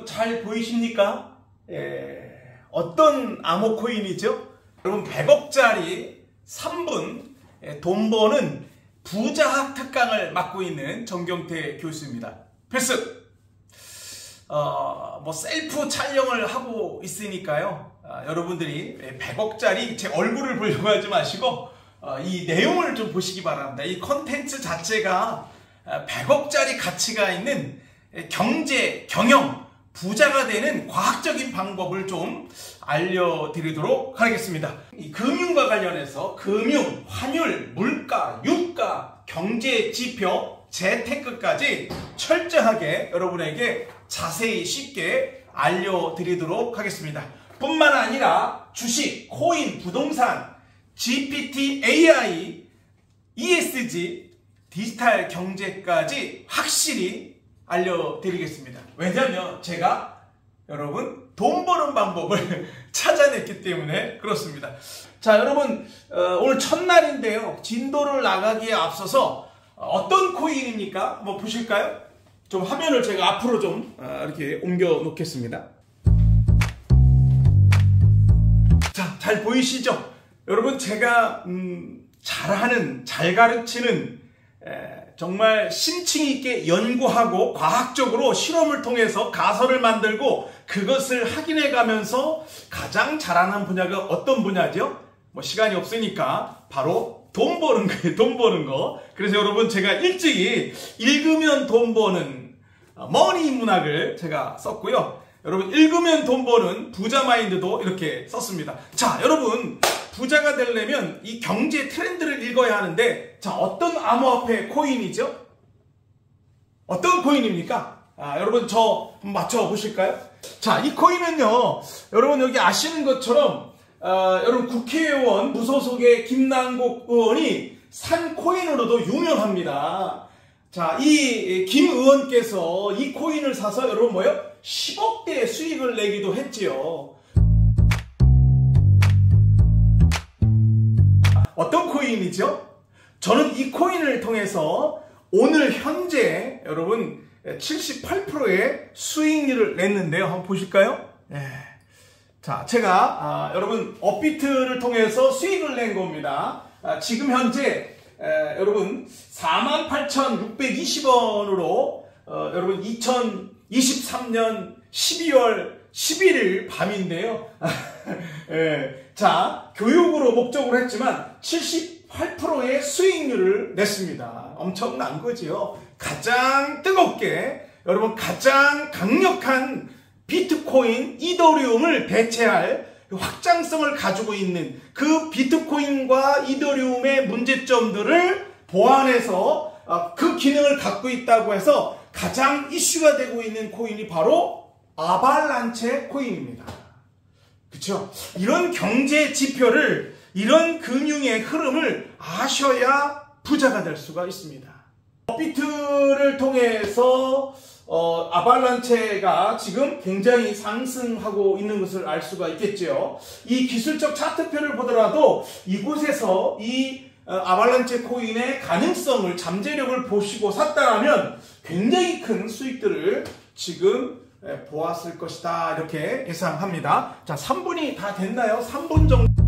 잘 보이십니까? 어떤 암호코인이죠? 여러분 100억짜리 3분 돈 버는 부자학 특강을 맡고 있는 정경태 교수입니다. 필수! 뭐 셀프 촬영을 하고 있으니까요. 여러분들이 100억짜리 제 얼굴을 보려고 하지 마시고 이 내용을 좀 보시기 바랍니다. 이 컨텐츠 자체가 100억짜리 가치가 있는 경제, 경영, 부자가 되는 과학적인 방법을 좀 알려드리도록 하겠습니다. 이 금융과 관련해서 금융, 환율, 물가, 유가, 경제 지표, 재테크까지 철저하게 여러분에게 자세히 쉽게 알려드리도록 하겠습니다. 뿐만 아니라 주식, 코인, 부동산, GPT, AI, ESG, 디지털 경제까지 확실히 알려드리겠습니다. 왜냐하면 제가 여러분 돈 버는 방법을 찾아냈기 때문에 그렇습니다. 자, 여러분 오늘 첫날인데요. 진도를 나가기에 앞서서 어떤 코인입니까? 한번 보실까요? 좀 화면을 제가 앞으로 좀 이렇게 옮겨 놓겠습니다. 자, 잘 보이시죠? 여러분 제가 잘하는, 잘 가르치는 정말 심층 있게 연구하고 과학적으로 실험을 통해서 가설을 만들고 그것을 확인해 가면서 가장 잘하는 분야가 어떤 분야죠? 뭐 시간이 없으니까 바로 돈 버는 거예요. 돈 버는 거. 그래서 여러분 제가 일찍이 읽으면 돈 버는 머니 문학을 제가 썼고요. 여러분 읽으면 돈 버는 부자 마인드도 이렇게 썼습니다. 자, 여러분 부자가 되려면 이 경제 트렌드를 읽어야 하는데, 자, 어떤 암호화폐 코인이죠? 어떤 코인입니까? 여러분 저 한번 맞춰보실까요? 자, 이 코인은요, 여러분 여기 아시는 것처럼 여러분 국회의원 무소속의 김남국 의원이 산 코인으로도 유명합니다. 자, 이 김 의원께서 이 코인을 사서 여러분 뭐요? 10억대 수익을 내기도 했지요. 어떤 코인이죠? 저는 이 코인을 통해서 오늘 현재 여러분 78%의 수익률을 냈는데요. 한번 보실까요? 네. 자, 제가 여러분 업비트를 통해서 수익을 낸 겁니다. 지금 현재 여러분 48,620원으로 여러분 2023년 12월 11일 밤인데요. 자, 교육으로 목적으로 했지만 78%의 수익률을 냈습니다. 엄청난 거지요. 가장 뜨겁게 여러분 가장 강력한 비트코인, 이더리움을 대체할 확장성을 가지고 있는 그 비트코인과 이더리움의 문제점들을 보완해서 그 기능을 갖고 있다고 해서 가장 이슈가 되고 있는 코인이 바로 아발란체 코인입니다. 그렇죠? 이런 경제 지표를, 이런 금융의 흐름을 아셔야 부자가 될 수가 있습니다. 업비트를 통해서 아발란체가 지금 굉장히 상승하고 있는 것을 알 수가 있겠죠. 이 기술적 차트표를 보더라도 이곳에서 이 아발란체 코인의 가능성을, 잠재력을 보시고 샀다면 굉장히 큰 수익들을 지금 보았을 것이다, 이렇게 예상합니다. 자, 3분이 다 됐나요? 3분 정도.